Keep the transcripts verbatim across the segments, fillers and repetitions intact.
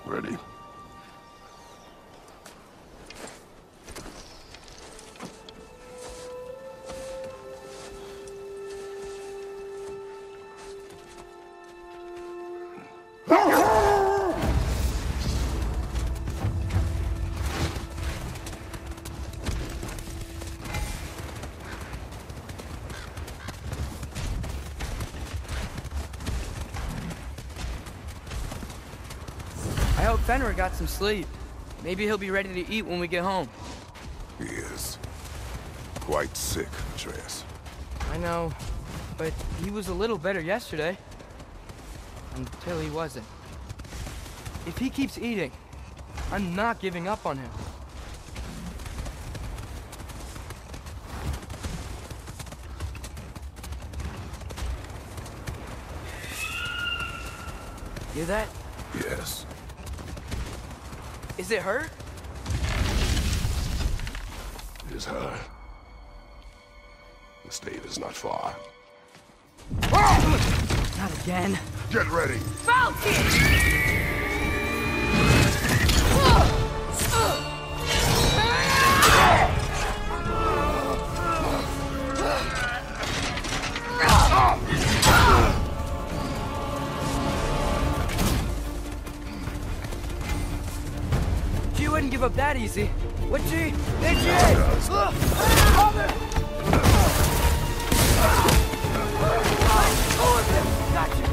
Ready. I hope Fenrir got some sleep. Maybe he'll be ready to eat when we get home. He is. Quite sick, Atreus. I know, but he was a little better yesterday. Until he wasn't. If he keeps eating, I'm not giving up on him. Hear that? Yes. Is it her? It is her. The stave is not far. Not again. Get ready! Falcon! She wouldn't give up that easy, would she? Did she? Gotcha.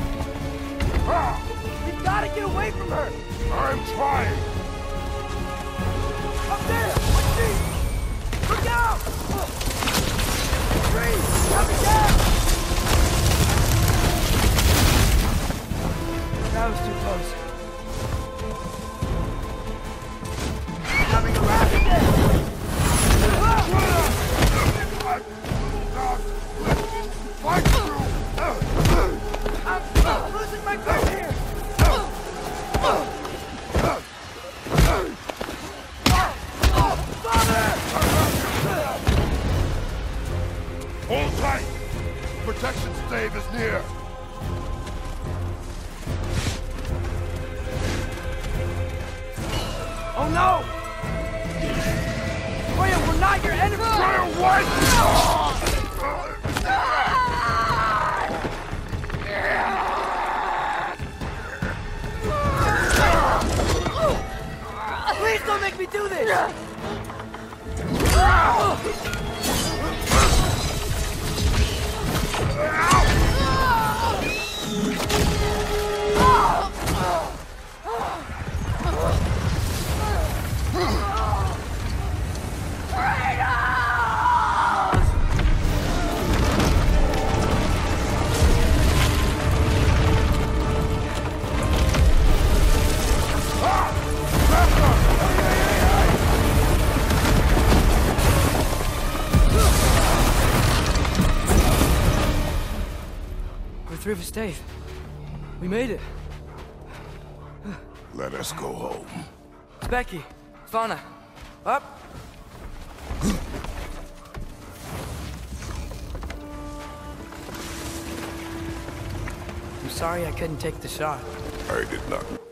We gotta get away from her. I'm trying! Up there! What's she? Look out! Freeze! Coming down! That was too close. Coming around again! Fight through! I'm losing my grip here! Hold tight! Protection stave is near! Oh no! Freya, we're not your enemy! Freya, what? Please don't make me do this! We're through the stave. We made it. Let us go home. Becky, Fauna, up. I'm sorry I couldn't take the shot. I did not.